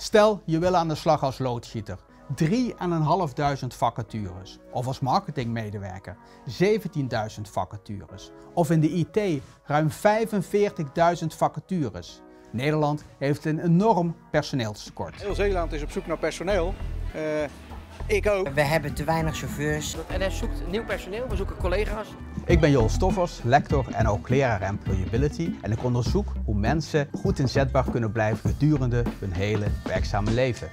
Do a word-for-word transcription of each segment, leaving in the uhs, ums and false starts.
Stel je wil aan de slag als loodgieter. drieduizend vijfhonderd vacatures. Of als marketingmedewerker zeventienduizend vacatures. Of in de I T ruim vijfenveertigduizend vacatures. Nederland heeft een enorm personeelstekort. Heel Zeeland is op zoek naar personeel. Uh, ik ook. We hebben te weinig chauffeurs. N S zoekt nieuw personeel, we zoeken collega's. Ik ben Joel Stoffers, lector en ook leraar Employability. En ik onderzoek hoe mensen goed inzetbaar kunnen blijven gedurende hun hele werkzame leven.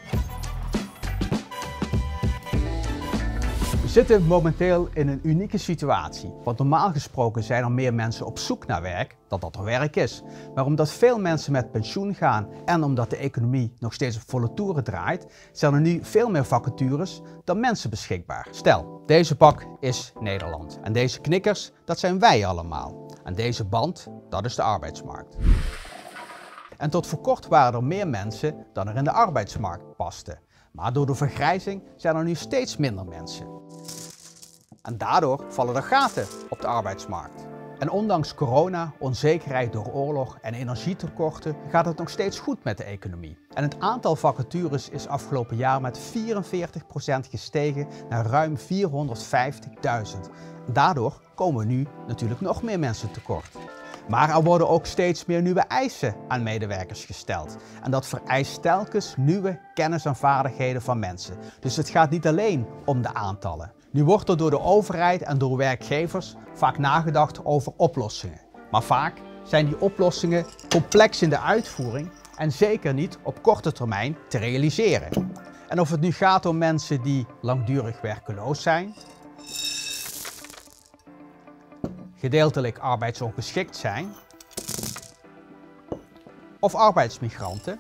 We zitten momenteel in een unieke situatie. Want normaal gesproken zijn er meer mensen op zoek naar werk dan dat er werk is. Maar omdat veel mensen met pensioen gaan en omdat de economie nog steeds op volle toeren draait, zijn er nu veel meer vacatures dan mensen beschikbaar. Stel, deze pak is Nederland. En deze knikkers, dat zijn wij allemaal. En deze band, dat is de arbeidsmarkt. En tot voor kort waren er meer mensen dan er in de arbeidsmarkt pasten. Maar door de vergrijzing zijn er nu steeds minder mensen. En daardoor vallen er gaten op de arbeidsmarkt. En ondanks corona, onzekerheid door oorlog en energietekorten gaat het nog steeds goed met de economie. En het aantal vacatures is afgelopen jaar met vierenveertig procent gestegen naar ruim vierhonderdvijftigduizend. Daardoor komen nu natuurlijk nog meer mensen tekort. Maar er worden ook steeds meer nieuwe eisen aan medewerkers gesteld. En dat vereist telkens nieuwe kennis en vaardigheden van mensen. Dus het gaat niet alleen om de aantallen. Nu wordt er door de overheid en door werkgevers vaak nagedacht over oplossingen. Maar vaak zijn die oplossingen complex in de uitvoering en zeker niet op korte termijn te realiseren. En of het nu gaat om mensen die langdurig werkeloos zijn, gedeeltelijk arbeidsongeschikt zijn of arbeidsmigranten.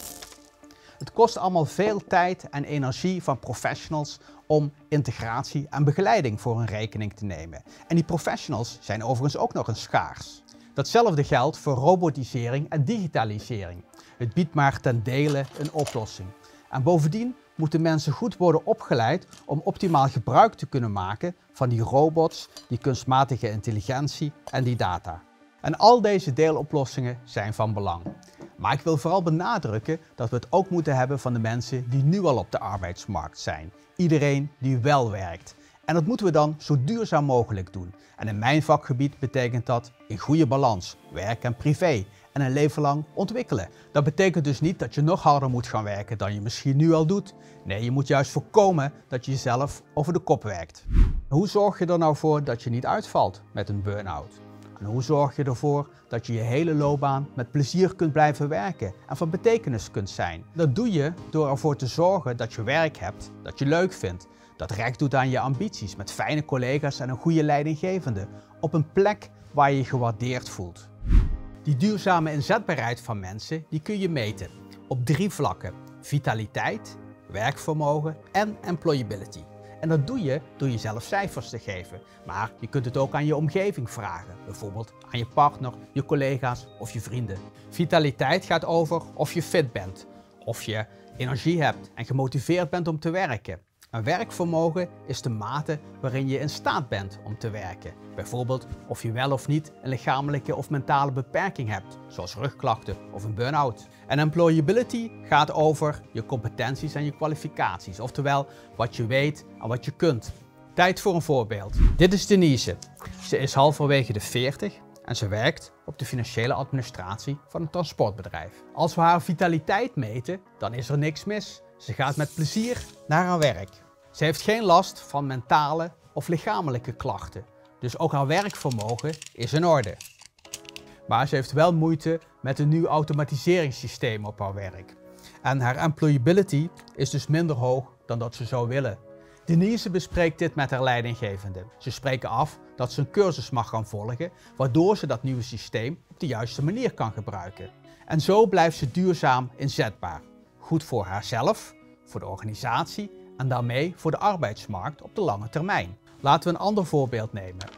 Het kost allemaal veel tijd en energie van professionals om integratie en begeleiding voor hun rekening te nemen. En die professionals zijn overigens ook nog eens schaars. Datzelfde geldt voor robotisering en digitalisering. Het biedt maar ten dele een oplossing. En bovendien moeten mensen goed worden opgeleid om optimaal gebruik te kunnen maken van die robots, die kunstmatige intelligentie en die data. En al deze deeloplossingen zijn van belang. Maar ik wil vooral benadrukken dat we het ook moeten hebben van de mensen die nu al op de arbeidsmarkt zijn. Iedereen die wel werkt. En dat moeten we dan zo duurzaam mogelijk doen. En in mijn vakgebied betekent dat in goede balans, werk en privé. En een leven lang ontwikkelen. Dat betekent dus niet dat je nog harder moet gaan werken dan je misschien nu al doet. Nee, je moet juist voorkomen dat je jezelf over de kop werkt. Hoe zorg je er nou voor dat je niet uitvalt met een burn-out? En hoe zorg je ervoor dat je je hele loopbaan met plezier kunt blijven werken en van betekenis kunt zijn? Dat doe je door ervoor te zorgen dat je werk hebt dat je leuk vindt. Dat recht doet aan je ambities met fijne collega's en een goede leidinggevende. Op een plek waar je je gewaardeerd voelt. Die duurzame inzetbaarheid van mensen die kun je meten op drie vlakken: vitaliteit, werkvermogen en employability. En dat doe je door jezelf cijfers te geven. Maar je kunt het ook aan je omgeving vragen. Bijvoorbeeld aan je partner, je collega's of je vrienden. Vitaliteit gaat over of je fit bent, of je energie hebt en gemotiveerd bent om te werken. En werkvermogen is de mate waarin je in staat bent om te werken. Bijvoorbeeld of je wel of niet een lichamelijke of mentale beperking hebt, zoals rugklachten of een burn-out. En employability gaat over je competenties en je kwalificaties, oftewel wat je weet en wat je kunt. Tijd voor een voorbeeld. Dit is Denise. Ze is halverwege de veertig en ze werkt op de financiële administratie van een transportbedrijf. Als we haar vitaliteit meten, dan is er niks mis. Ze gaat met plezier naar haar werk. Ze heeft geen last van mentale of lichamelijke klachten, dus ook haar werkvermogen is in orde. Maar ze heeft wel moeite met een nieuw automatiseringssysteem op haar werk. En haar employability is dus minder hoog dan dat ze zou willen. Denise bespreekt dit met haar leidinggevende. Ze spreken af dat ze een cursus mag gaan volgen, waardoor ze dat nieuwe systeem op de juiste manier kan gebruiken. En zo blijft ze duurzaam inzetbaar. Goed voor haarzelf, voor de organisatie en daarmee voor de arbeidsmarkt op de lange termijn. Laten we een ander voorbeeld nemen.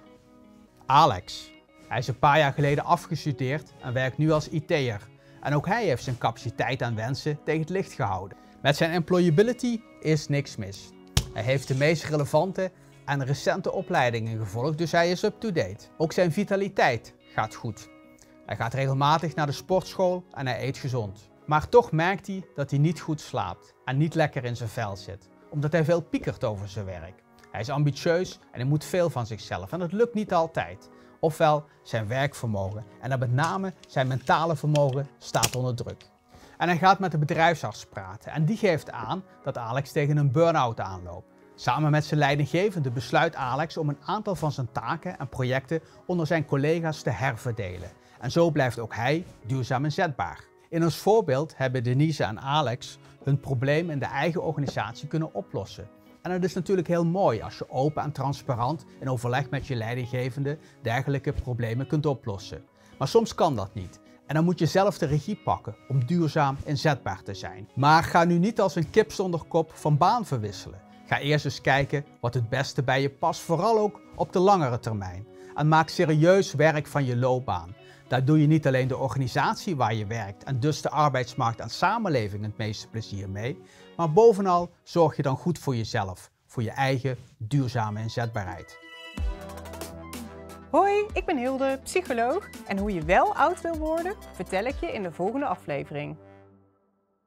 Alex. Hij is een paar jaar geleden afgestudeerd en werkt nu als I T'er. En ook hij heeft zijn capaciteit en wensen tegen het licht gehouden. Met zijn employability is niks mis. Hij heeft de meest relevante en recente opleidingen gevolgd, dus hij is up-to-date. Ook zijn vitaliteit gaat goed. Hij gaat regelmatig naar de sportschool en hij eet gezond. Maar toch merkt hij dat hij niet goed slaapt en niet lekker in zijn vel zit, omdat hij veel piekert over zijn werk. Hij is ambitieus en hij moet veel van zichzelf en dat lukt niet altijd. Ofwel, zijn werkvermogen en dan met name zijn mentale vermogen staat onder druk. En hij gaat met de bedrijfsarts praten en die geeft aan dat Alex tegen een burn-out aanloopt. Samen met zijn leidinggevende besluit Alex om een aantal van zijn taken en projecten onder zijn collega's te herverdelen. En zo blijft ook hij duurzaam inzetbaar. In ons voorbeeld hebben Denise en Alex hun probleem in de eigen organisatie kunnen oplossen. En het is natuurlijk heel mooi als je open en transparant in overleg met je leidinggevende dergelijke problemen kunt oplossen. Maar soms kan dat niet. En dan moet je zelf de regie pakken om duurzaam inzetbaar te zijn. Maar ga nu niet als een kip zonder kop van baan verwisselen. Ga eerst eens kijken wat het beste bij je past, vooral ook op de langere termijn. En maak serieus werk van je loopbaan. Daar doe je niet alleen de organisatie waar je werkt en dus de arbeidsmarkt en samenleving het meeste plezier mee, maar bovenal zorg je dan goed voor jezelf, voor je eigen duurzame inzetbaarheid. Hoi, ik ben Hilde, psycholoog en hoe je wel oud wil worden, vertel ik je in de volgende aflevering.